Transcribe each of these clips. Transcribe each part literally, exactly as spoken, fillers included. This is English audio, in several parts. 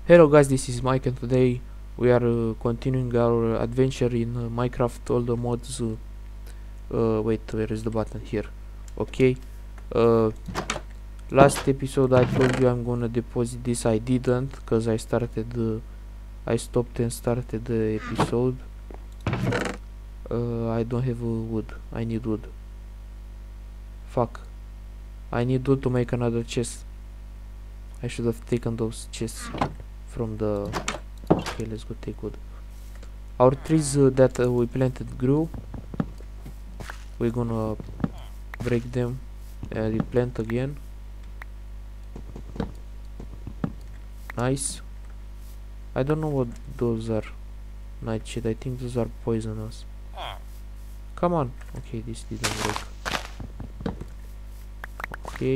Hello guys, this is Mike and today we are uh, continuing our adventure in uh, Minecraft, all the mods. Uh, uh, wait, where is the button? Here. Okay. Uh, last episode I told you I'm gonna deposit this. I didn't, because I started, uh, I stopped and started the episode. Uh, I don't have uh, wood. I need wood. Fuck. I need wood to make another chest. I should have taken those chests from the... Okay, let's go take wood. Our trees uh, that uh, we planted grew. We're gonna break them and replant again. Nice. I don't know what those are. Nightshade, I think those are poisonous. Come on. Okay, this didn't work. Okay.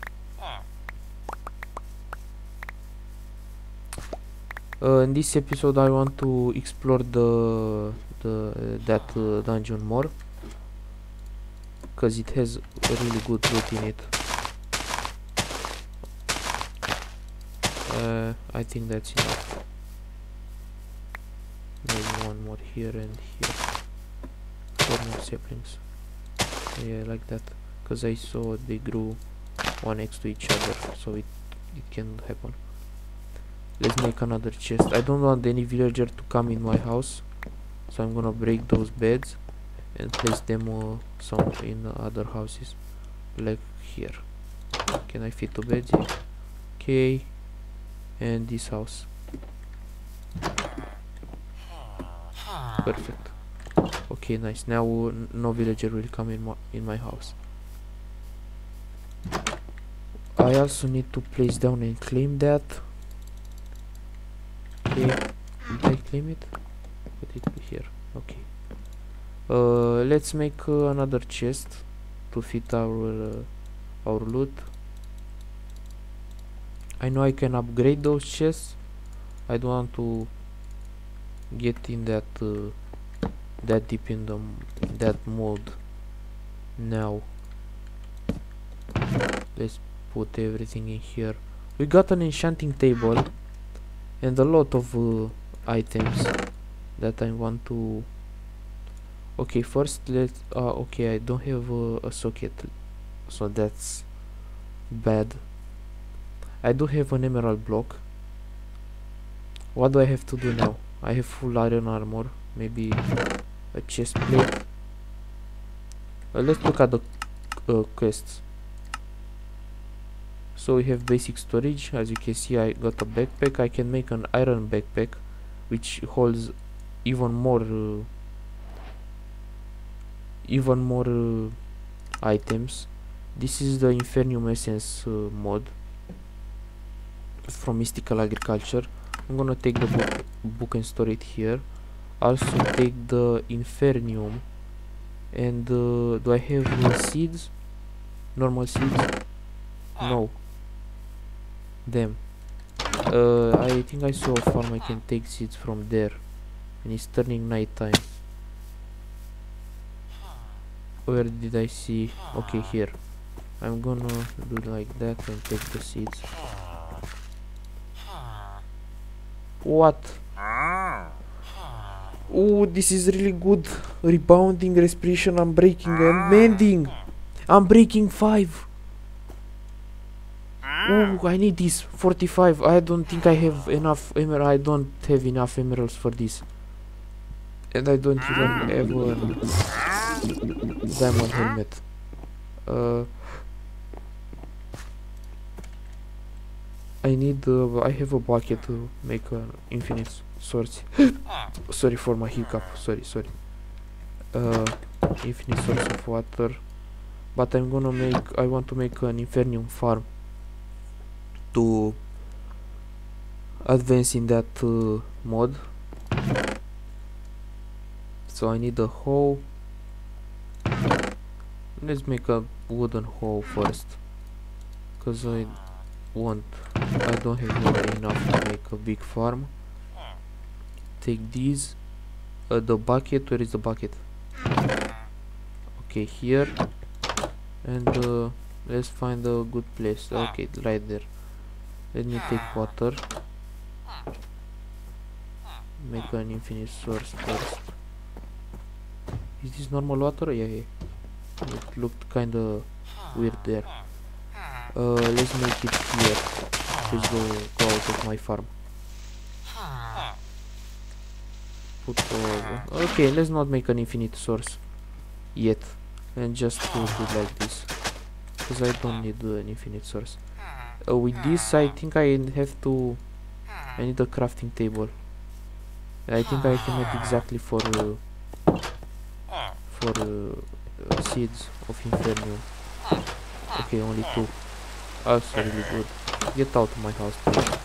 Uh, in this episode I want to explore the the uh, that uh, dungeon more, because it has a really good loot in it. Uh, I think that's enough. Maybe one more here and here. Four more saplings. Yeah, like that. Because I saw they grew one next to each other, so it it can happen. Let's make another chest. I don't want any villager to come in my house, so I'm gonna break those beds and place them uh, some in uh, other houses, like here. Can I fit two beds? Yeah. Okay, and this house. Perfect. Okay, nice. Now uh, no villager will come in my in my house. I also need to place down and claim that. Okay, did I claim it? Put it here. Okay. Uh, let's make uh, another chest to fit our uh, our loot. I know I can upgrade those chests. I don't want to get in that uh, that deep in the that mode now. Let's put everything in here. We got an enchanting table and a lot of uh, items that I want to... Okay, first let's... Uh, okay, I don't have uh, a socket, so that's bad. I do have an emerald block. What do I have to do now? I have full iron armor, maybe a chest plate. Uh, let's look at the uh, quests. So we have basic storage. As you can see, I got a backpack. I can make an iron backpack which holds even more uh, even more uh, items. This is the Infernium Essence uh, mod from Mystical Agriculture. I'm gonna take the book, book and store it here. Also take the Infernium. And uh, do I have uh, seeds? Normal seeds? No. Damn. Uh, I think I saw a farm I can take seeds from there. And it's turning night time. Where did I see? Okay, here. I'm gonna do like that and take the seeds. What? Oh, this is really good. Rebounding, respiration, unbreaking, and mending. I'm breaking five. Oh, I need this. forty-five. I don't think I have enough emerald. I don't have enough emeralds for this. And I don't even have a diamond helmet. Uh, I need. Uh, I have a bucket to make an infinite source. Sorry for my hiccup. Sorry, sorry. Uh, infinite source of water. But I'm gonna make. I want to make an Infernium farm to advance in that uh, mod. So I need a hoe. Let's make a wooden hoe first, cause I want I don't have enough to make a big farm. Take these. Uh, the bucket, where is the bucket? Okay, here. And uh, let's find a good place. Okay, right there. Let me take water. make an infinite source first. Is this normal water? Yeah, yeah. It looked kinda weird there. Uh, let's make it here. Let's go, go out of my farm. Put all. Okay, let's not make an infinite source yet, and just put it like this, because I don't need uh, an infinite source. Uh, with this, I think I have to. I need a crafting table. I think I can make exactly for uh, for uh, uh, seeds of Infernium. Okay, only two. That's really good. Get out of my house, please.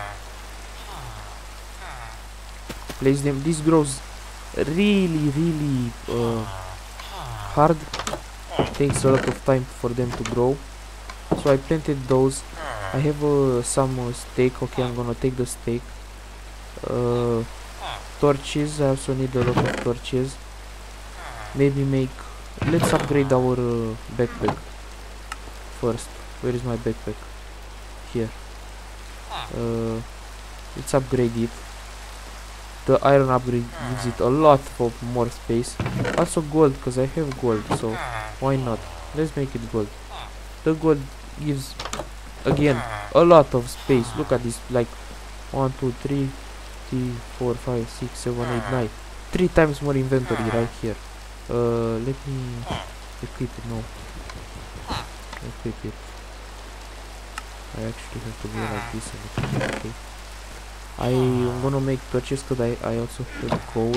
Place them. This grows really, really uh, hard. Takes a lot of time for them to grow. So I planted those. I have uh, some uh, steak. Okay, I'm gonna take the steak. Uh, torches. I also need a lot of torches. Maybe make. Let's upgrade our uh, backpack first. Where is my backpack? Here. Uh, let's upgrade it. The iron upgrade gives it a lot of more space. Also gold, because I have gold, so why not? Let's make it gold. The gold gives, again, a lot of space. Look at this, like one, two, three, three, four, five, six, seven, eight, nine. Three times more inventory right here. Uh, let me equip it now. Equip it. I actually have to go like this and equip it, okay. I am gonna make torches because I, I also have coal.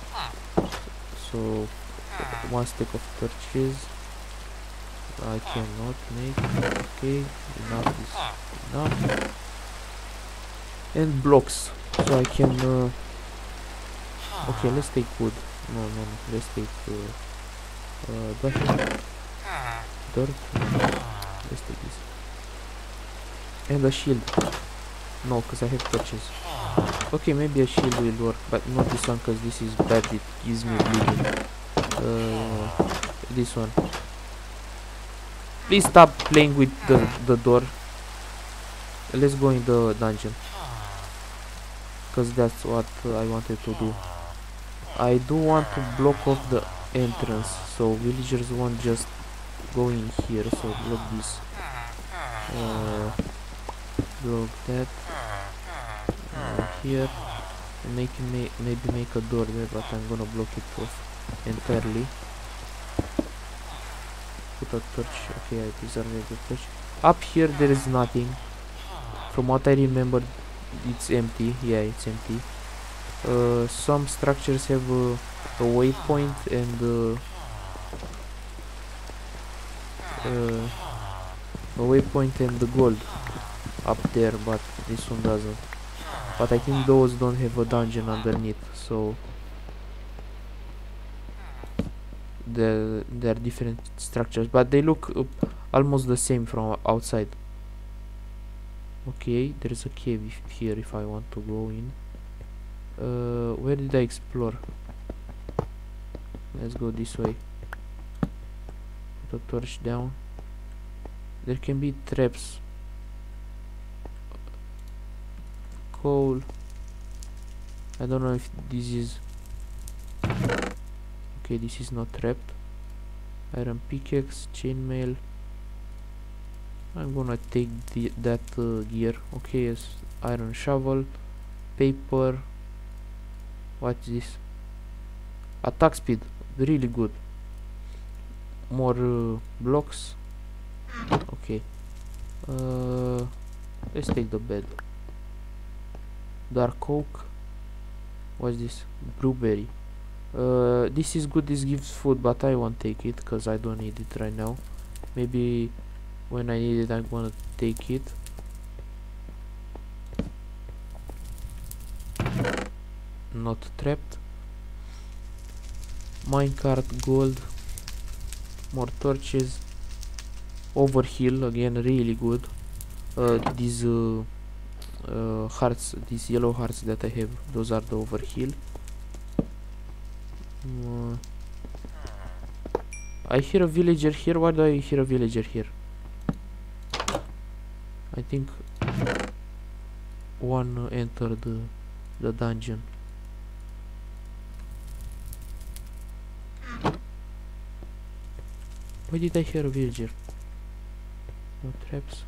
So one stack of torches I cannot make. Okay, enough is enough. And blocks, so I can uh, okay, let's take wood. No, no, no, let's take uh, uh, do I have dirt? No. Let's take this. And a shield. No, because I have torches. Okay, maybe a shield will work, but not this one, because this is bad. It gives me bleeding. Uh, this one. Please stop playing with the, the door. Let's go in the dungeon, because that's what uh, I wanted to do. I do want to block off the entrance, so villagers won't just go in here. So block this. Uh, block that. Uh, here. And make ma maybe make a door there, but I'm gonna block it off entirely. Put a torch. Okay, I deserve the torch. Up here there is nothing. From what I remember, it's empty. Yeah, it's empty. Uh, some structures have uh, a waypoint and uh, uh, a waypoint and the gold up there, but this one doesn't. But I think those don't have a dungeon underneath, so they're, they're different structures, but they look uh, almost the same from outside. Okay, there's a cave if here if I want to go in. Uh, where did I explore? Let's go this way. Put a torch down. There can be traps. Coal. I don't know if this is. Okay, this is not trapped. Iron pickaxe, chainmail. I'm gonna take the, that uh, gear. Okay, yes. Iron shovel, paper. What's this? Attack speed, really good. More uh, blocks. Okay. Uh, let's take the bed. Dark oak. What's this? Blueberry. Uh, this is good. This gives food, but I won't take it because I don't need it right now. Maybe when I need it, I'm gonna take it. Not trapped. Minecart gold. More torches. Overheal again, really good. Uh, these uh, uh, hearts, these yellow hearts that I have, those are the overheal. Uh, I hear a villager here. Why do I hear a villager here? I think one uh, entered the, the dungeon. Why did I hear a villager? No traps.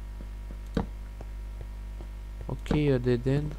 Okay, a dead end.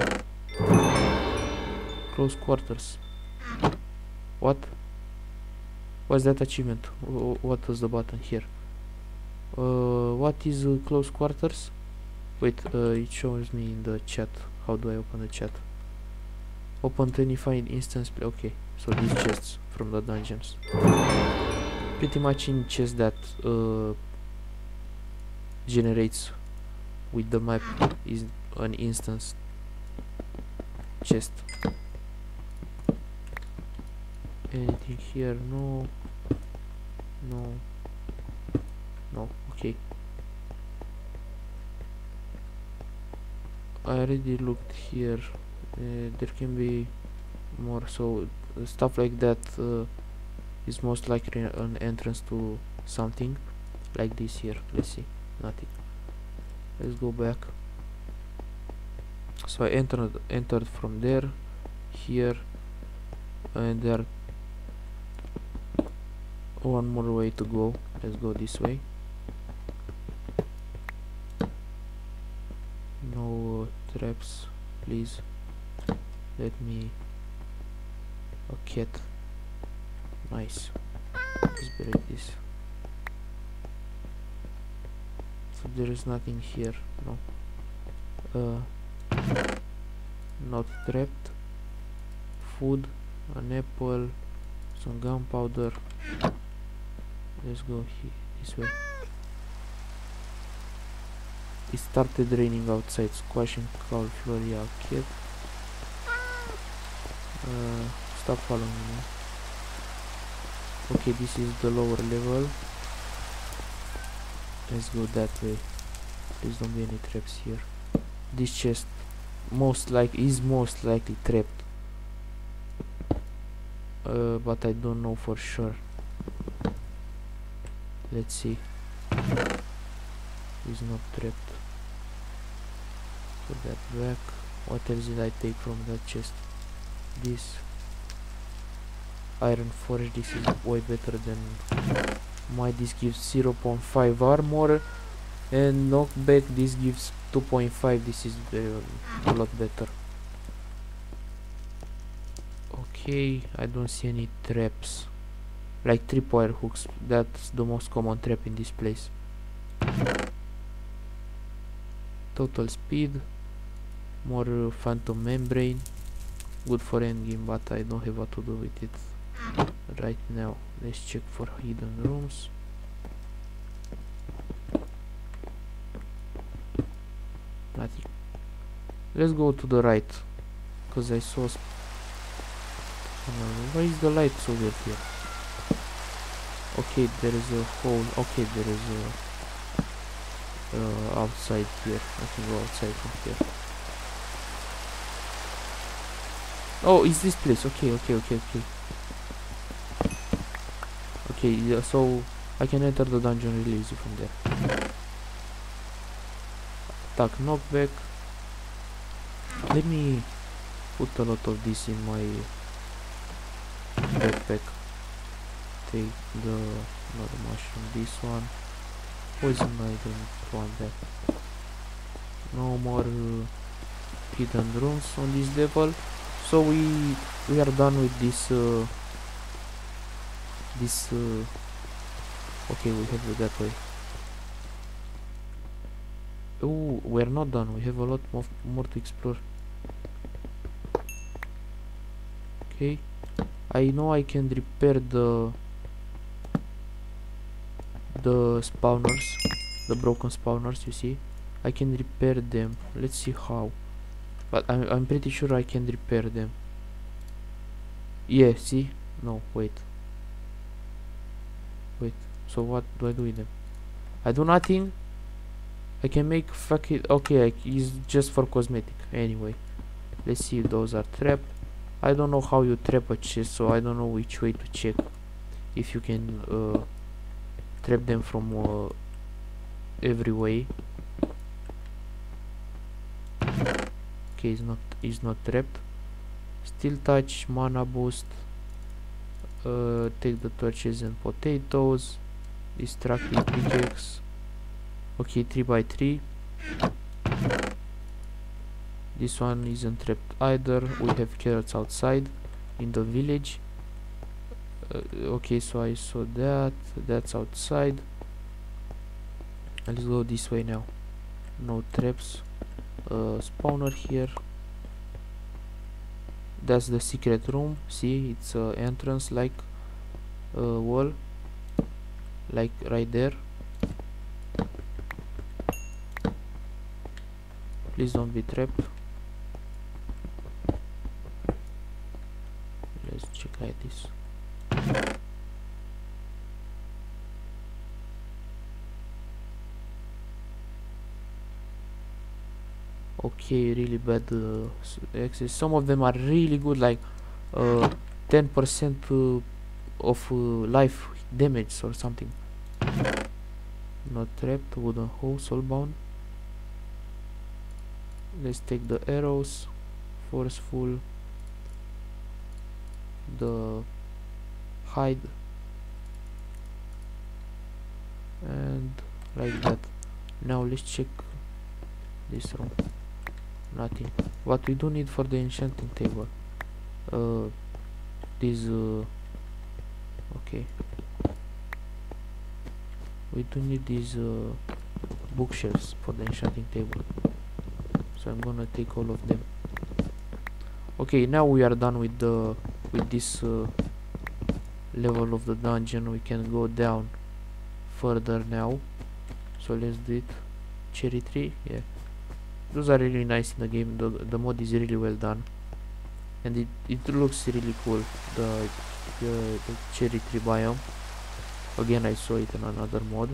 Close quarters. What? What's that achievement? W what was the button here? Uh, what is uh, close quarters? Wait, uh, it shows me in the chat. How do I open the chat? Open twenty-five instance. Okay, so these chests from the dungeons. Pretty much in chest that uh, generates with the map is an instance chest. Anything here? No. No. No. Okay. I already looked here. Uh, there can be more. So uh, stuff like that uh, is most likely an entrance to something like this here. Let's see. Nothing. Let's go back. So I entered entered from there, here, and there one more way to go. Let's go this way. No uh, traps, please. Let me. A cat. Nice. Let's break this. So there is nothing here. No. Uh. Not trapped. Food, an apple, some gunpowder. Let's go here, this way. It started raining outside, squashing cauliflower. Yeah, kid. Uh, stop following me. Okay, this is the lower level. Let's go that way. Please don't be any traps here. This chest most like is most likely trapped, uh, but I don't know for sure. Let's see. It's not trapped. Put that back. What else did I take from that chest? This iron forge. This is way better than my. This gives zero point five armor, and knockback. This gives two point five. This is uh, a lot better. Okay, I don't see any traps like tripwire hooks. That's the most common trap in this place. Total speed, more uh, phantom membrane, good for endgame, but I don't have what to do with it right now. Let's check for hidden rooms. Nothing. Let's go to the right, because I saw sp uh, why is the light so weird here? Okay, there is a hole. Okay, there is a uh, outside here. I can go outside from here. Oh, is this place? Okay, okay, okay, okay. Okay, yeah, so I can enter the dungeon really easy from there. Attack knockback. Let me put a lot of this in my backpack. Take the another mushroom, this one. Poison, I don't want that. No more uh, hidden rooms on this level. So we we are done with this. Uh, this. Uh, okay, we have it that way. Oh, we're not done. We have a lot more more to explore. Okay, I know I can repair the the spawners, the broken spawners. You see, I can repair them. Let's see how. But I'm I'm pretty sure I can repair them. Yeah. See? No. Wait. Wait. So what do I do with them? I do nothing. I can make fuck it. Okay, I, it's just for cosmetic. Anyway, let's see if those are trapped. I don't know how you trap a chest, so I don't know which way to check if you can uh, trap them from uh, every way. Okay, it's not it's not trapped. Steel touch, mana boost. Uh, take the torches and potatoes. Destructive pickaxe. Okay, three by three. This one isn't trapped either. We have carrots outside in the village. Uh, okay, so I saw that. That's outside. Let's go this way now. No traps. Uh, spawner here. That's the secret room. See, it's a entrance like a wall, like right there. Please don't be trapped. Let's check like this. Okay, really bad uh, access. Some of them are really good, like uh, ten percent uh, of uh, life damage or something. Not trapped. Wooden hole, soulbound. Let's take the arrows. Forceful. The hide. And like that. Now let's check this room. Nothing. What we do need for the enchanting table? Uh, this. Uh, okay. We do need these uh, bookshelves for the enchanting table. So I'm gonna take all of them. Okay, now we are done with the with this uh, level of the dungeon. We can go down further now. So let's do it. Cherry tree, yeah. Those are really nice in the game. The the mod is really well done, and it it looks really cool. The the, the cherry tree biome. Again, I saw it in another mod.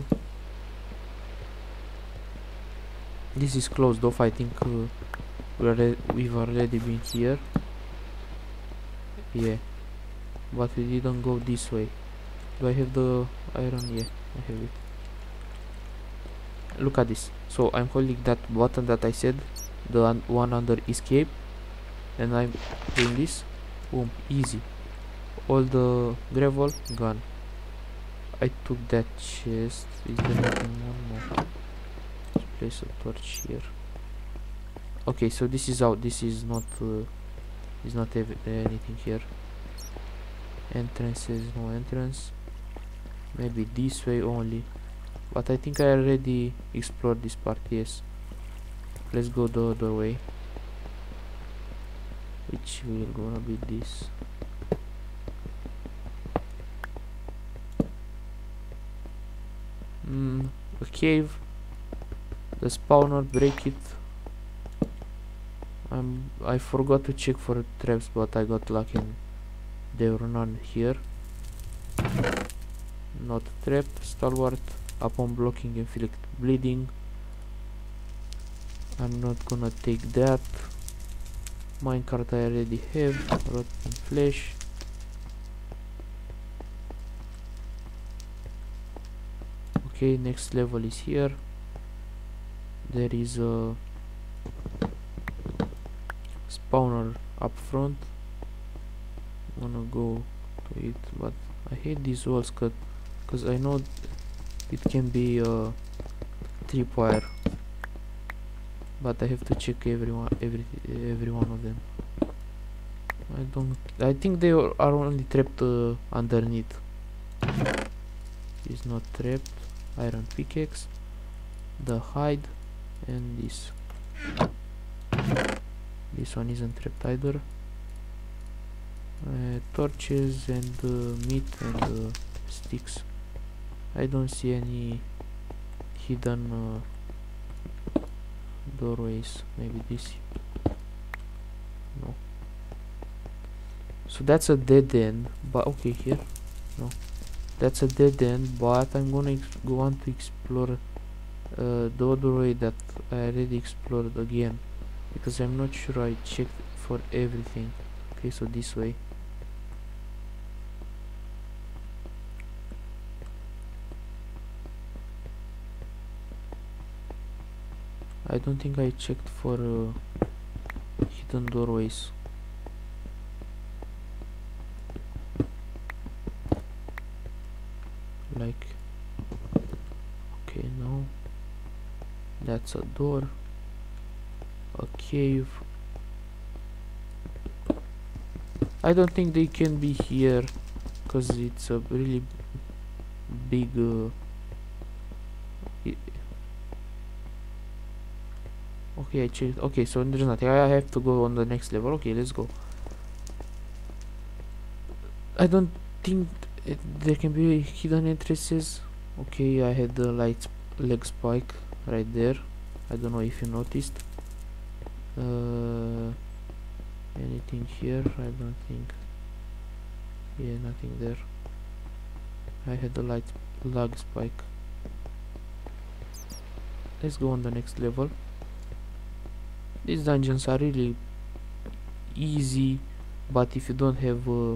This is closed off. I think uh, we are we've already been here. Yeah, but we didn't go this way. Do I have the iron? Yeah, I have it. Look at this. So I'm holding that button that I said, the un one under escape, and I'm doing this. Boom, easy. All the gravel gone. I took that chest. Is there anything one more? Let's place a torch here. Okay, so this is out. This is not. Uh, is not anything here. Entrances, no entrance. Maybe this way only. But I think I already explored this part, yes. Let's go the other way. Which will gonna be this. Mm, a cave. The spawner, break it. I'm, I forgot to check for traps, but I got lucky and there were none here. Not trapped. Stalwart. Upon blocking, inflict bleeding. I'm not gonna take that. Minecart I already have. Rotten flesh. Okay, next level is here. There is a spawner up front. I'm gonna go to it, but I hate these walls because I know it can be a uh, tripwire, but I have to check everyone, every every one of them. I don't. I think they are only trapped uh, underneath. It's not trapped. Iron pickaxe, the hide, and this. This one isn't trapped either. Uh, torches and uh, meat and uh, sticks. I don't see any hidden uh, doorways. Maybe this. No. So that's a dead end. But okay, here. No. That's a dead end. But I'm gonna go on to explore uh, the other way that I already explored again, because I'm not sure I checked for everything. Okay, so this way. I don't think I checked for uh, hidden doorways. Like that's a door. A cave. I don't think they can be here because it's a really big uh, i- okay, I checked. Okay, so there's nothing. I have to go on the next level. Okay, let's go. I don't think it, there can be hidden entrances. Okay, I had the light leg spike right there. I don't know if you noticed. Uh, anything here? I don't think. Yeah, nothing there. I had the light lag spike. Let's go on the next level. These dungeons are really easy, but if you don't have uh,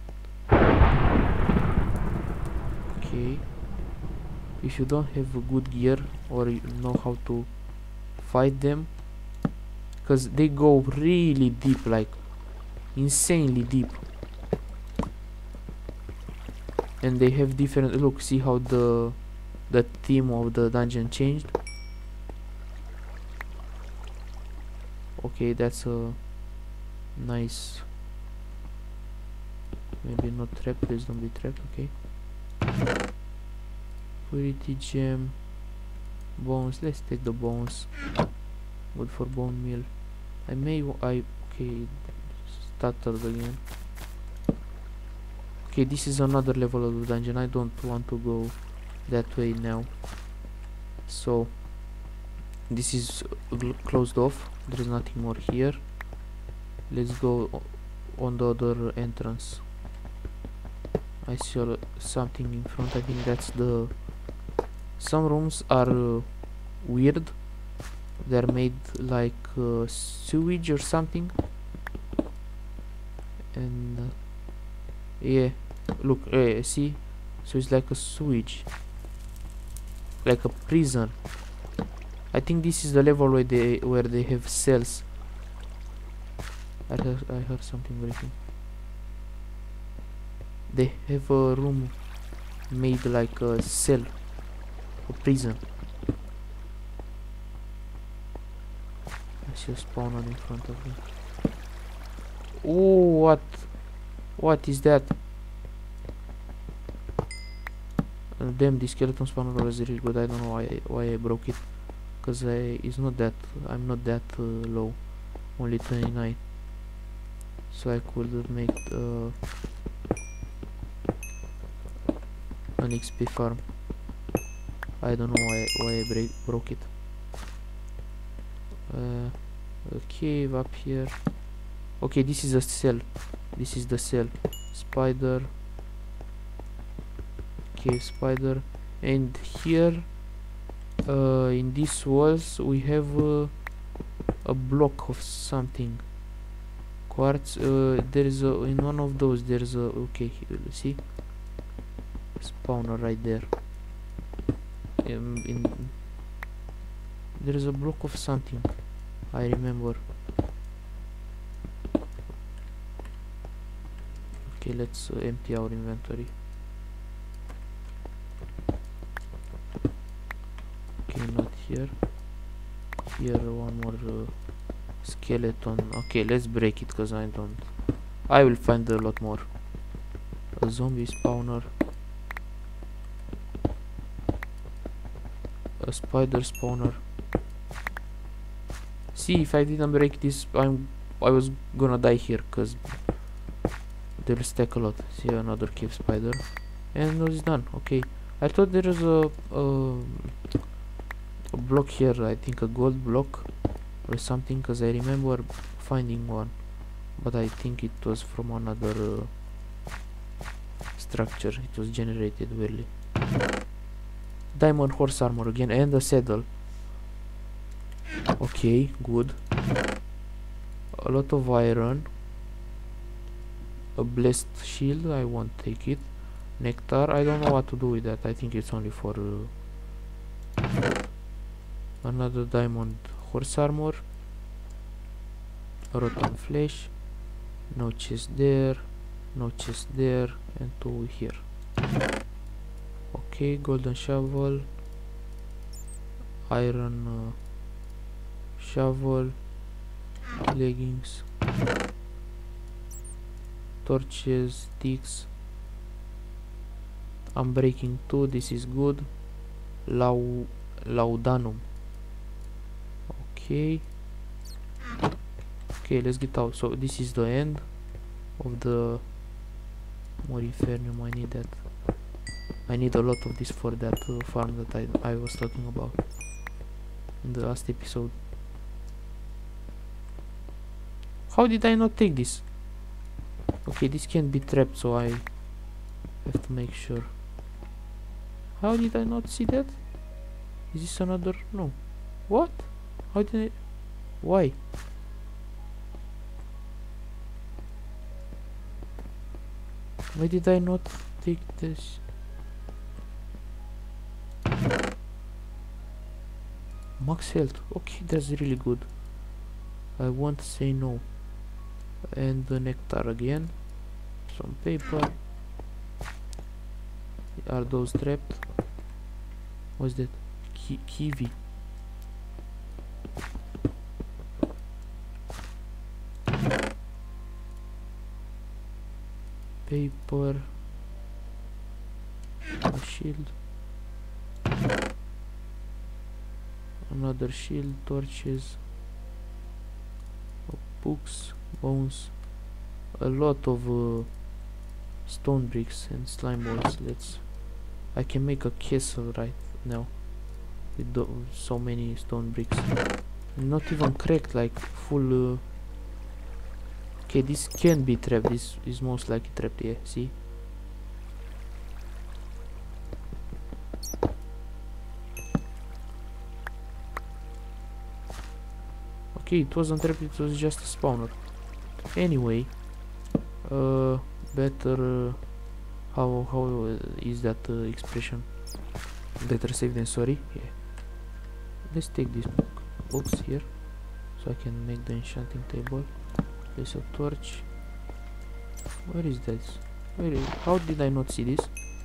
okay, if you don't have a good gear or you know how to fight them, because they go really deep, like insanely deep, and they have different look. See how the the theme of the dungeon changed. Okay, that's a nice, maybe not trap, please don't be trapped. Okay, purity gem, bones, let's take the bones, good for bone meal. I may w I okay, started again. Okay, this is another level of the dungeon. I don't want to go that way now, so this is uh, closed off. There's nothing more here. Let's go on the other entrance. I saw something in front. I think that's the some rooms are uh, weird. They're made like uh, sewage or something, and uh, yeah, look, uh, see, so it's like a sewage, like a prison. I think this is the level where they where they have cells. I heard, I heard something breaking. They have a room made like a cell, a prison. I see a spawner in front of me. Oh, what? What is that? Uh, damn, the skeleton spawner was really good. I don't know why I, why I broke it. Cause I it's not that I'm not that uh, low, only twenty-nine. So I could make uh, an X P farm. I don't know why why I break, broke it. Uh, a cave up here. Okay, this is a cell. This is the cell. Spider. Cave spider. And here, uh, in these walls, we have uh, a block of something. Quartz. Uh, there is a in one of those. There is a okay. Here, see, spawner right there. Um, in there is a block of something. I remember. Okay, let's uh, empty our inventory. Okay, not here. Here, one more uh, skeleton. Okay, let's break it because I don't. I will find a lot more. A zombie spawner. A spider spawner. See, if I didn't break this, I'm I was gonna die here because they'll stack a lot. See, another cave spider, and it's done. Okay, I thought there was a, a a block here. I think a gold block or something, because I remember finding one, but I think it was from another uh, structure. It was generated weirdly. Diamond horse armor again, and a saddle. Okay, good. A lot of iron. A blessed shield, I won't take it. Nectar, I don't know what to do with that. I think it's only for uh, another diamond horse armor. Rotten flesh. No chest there. No chest there. And two here. Okay, golden shovel. Iron uh, shovel, leggings, torches, sticks. I'm breaking two, this is good. Lau laudanum. Okay. Okay, let's get out. So this is the end of the Moriferium. I need that. I need a lot of this for that uh, farm that I, I was talking about in the last episode. How did I not take this? Okay, this can't be trapped, so I have to make sure. How did I not see that? Is this another? No. What? How did I? Why? Why did I not take this? Max health. Okay, that's really good. I won't say no. And the nectar again. Some paper. Are those trapped? What's that? Ki kiwi. Paper. A shield. Another shield. Torches. Books. Bones. A lot of uh, stone bricks and slime balls. Let's. I can make a castle right now with the, so many stone bricks. Not even cracked, like full. Uh, okay, this can be trapped. This is most likely trapped. Yeah, see. Okay, it wasn't trapped. It was just a spawner. Anyway, uh, better. Uh, how how uh, is that uh, expression? Better safe than sorry. Yeah. Let's take this book, books here, so I can make the enchanting table. Place a torch. Where is this? Where is? How did I not see this?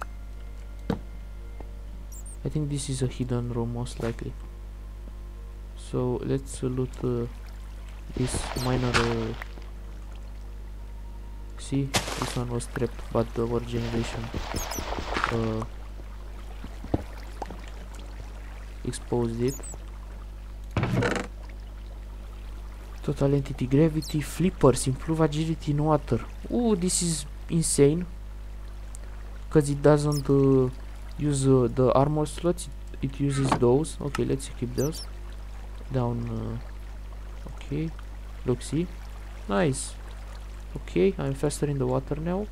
I think this is a hidden room, most likely. So let's uh, loot uh, this minor. Uh, see, this one was trapped, but our generation uh, exposed it. Total entity gravity, flippers, improve agility in water. Oh, this is insane, because it doesn't uh, use uh, the armor slots, it, it uses those. Okay, let's equip those. Down. Uh, okay, look, see, nice. Okay, I'm faster in the water now.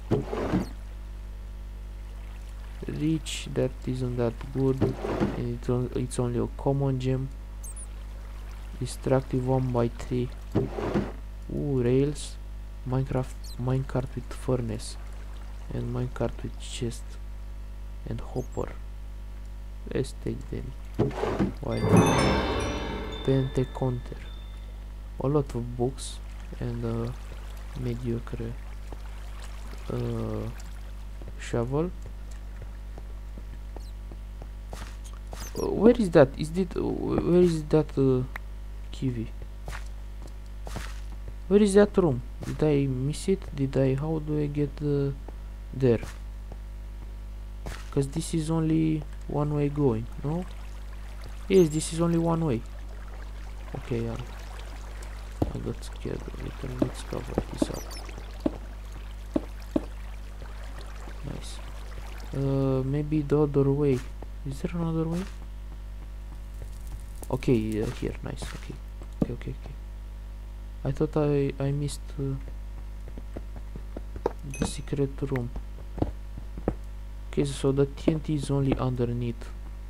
Reach, that isn't that good. And it on, it's only a common gem. Destructive one by three. Ooh, rails. Minecraft, minecart with furnace. And minecart with chest. And hopper. Let's take them. Why not? Pentecounter. A lot of books. And uh, mediocre uh, shovel. Uh, where is that? Is it? Uh, where is that uh, kiwi? Where is that room? Did I miss it? Did I? How do I get uh, there? Because this is only one way going. No? Yes, this is only one way. Okay, yeah. I got scared a little. Let's cover this up. Nice. Uh, maybe the other way. Is there another way? Okay, uh, here. Nice. Okay. Okay, okay, okay. I thought I I missed uh, the secret room. Okay, so the T N T is only underneath.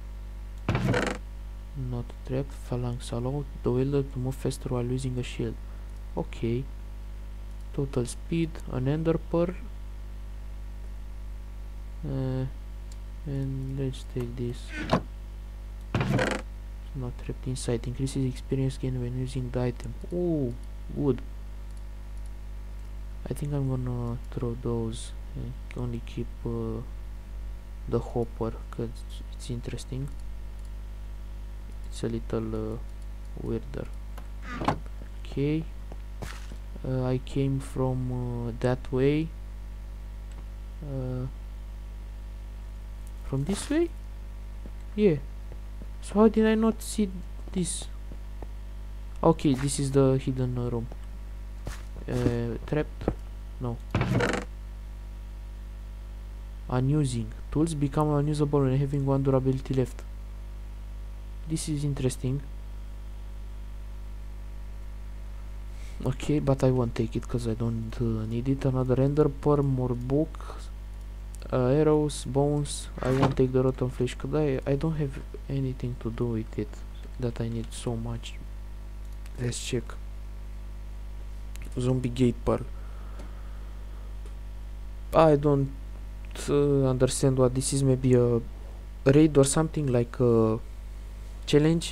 Not trapped. Phalanx allowed the wielder to move faster while using a shield. Okay. Total speed. An ender pearl. Uh, and let's take this. It's not trapped inside. Increases experience gain when using the item. Oh, good. I think I'm gonna throw those and only keep uh, the hopper because it's interesting. It's a little uh, weirder. Okay. Uh, I came from uh, that way. Uh, from this way? Yeah. So how did I not see this? Okay, this is the hidden uh, room. Uh, trapped? No. Unusing. Tools become unusable when having one durability left. This is interesting. Okay, but I won't take it because I don't uh, need it. Another ender pearl, more books, uh, arrows, bones. I won't take the rotten flesh because I, I don't have anything to do with it that I need so much. Let's check. Zombie gate pearl. I don't uh, understand what this is. Maybe a raid or something, like a challenge.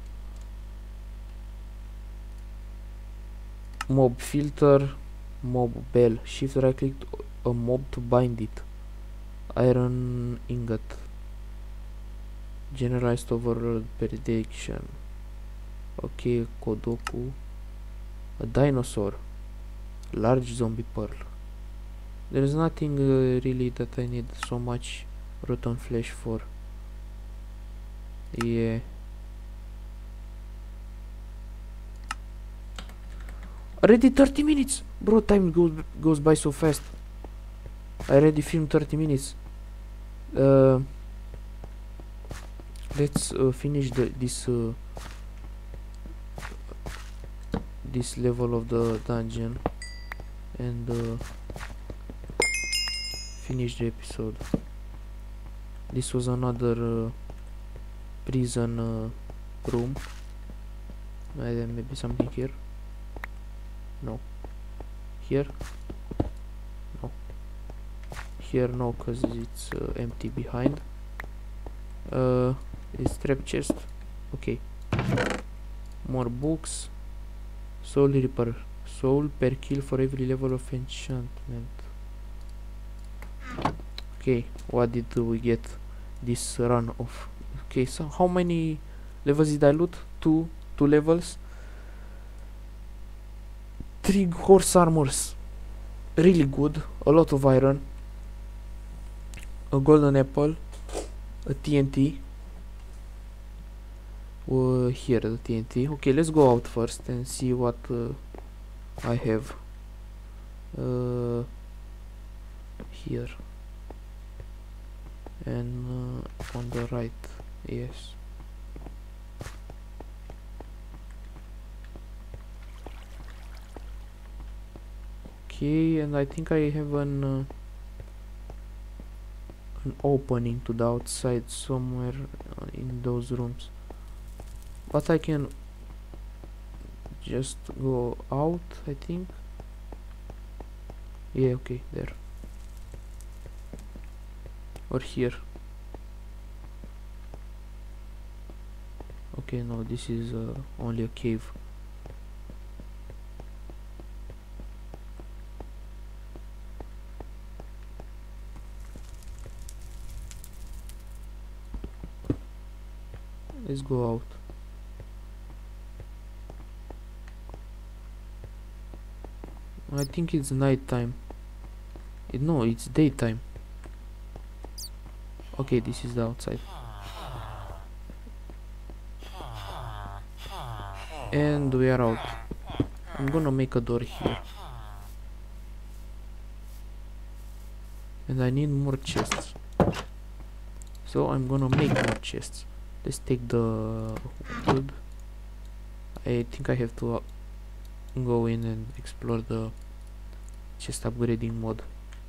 Mob filter, mob bell. Shift right click a mob to bind it. Iron ingot. Generalized overload prediction. Okay, Kodoku. A dinosaur. Large zombie pearl. There's nothing uh, really that I need so much rotten flesh for. Yeah. Already thirty minutes! Bro, time goes, goes by so fast. I already filmed thirty minutes. Uh, let's uh, finish the, this uh, this level of the dungeon and uh, finish the episode. This was another uh, prison uh, room. Uh, maybe something here. No. Here? No. Here no, cause it's uh, empty behind. Uh, it's trap chest. Okay. More books. Soul Reaper. Soul per kill for every level of enchantment. Okay, what did we get this run of? Okay, so how many levels did I loot? Two, two levels. Three horse armors, really good. A lot of iron. A golden apple. A T N T. Uh, here the T N T. Okay, let's go out first and see what uh, I have. Uh, here. And uh, on the right, yes. Okay, and I think I have an uh, an opening to the outside somewhere uh, in those rooms, but I can just go out, I think. Yeah, okay, there. Or here. Okay, no, this is uh, only a cave. Let's go out. I think it's night time. It, no, it's daytime. Okay, this is the outside. And we are out. I'm gonna make a door here. And I need more chests. So I'm gonna make more chests. Let's take the wood. I think I have to uh, go in and explore the chest upgrading mod.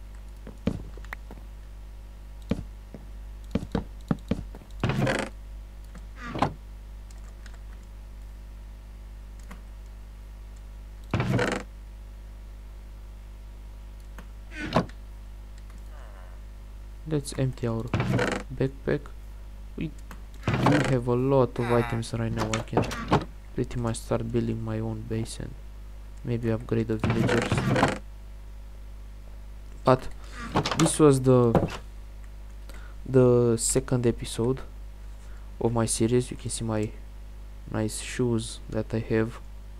Let's empty our backpack. We, we have a lot of items right now. I can pretty much start building my own base and maybe upgrade the villagers. But this was the the second episode of my series. You can see my nice shoes that I have.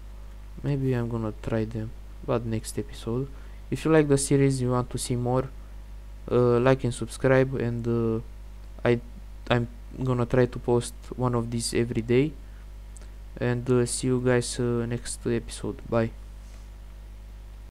maybe I'm gonna try them, but next episode. If you like the series, you want to see more, uh, like and subscribe, and uh, I I'm gonna try to post one of these every day, and uh, see you guys uh, next episode. Bye.